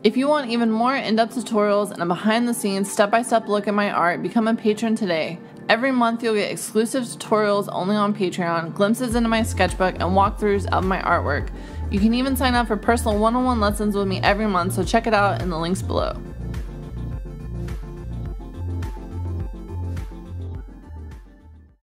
If you want even more in-depth tutorials and a behind-the-scenes step-by-step look at my art, become a patron today. Every month you'll get exclusive tutorials only on Patreon, glimpses into my sketchbook, and walkthroughs of my artwork. You can even sign up for personal one-on-one lessons with me every month, so check it out in the links below.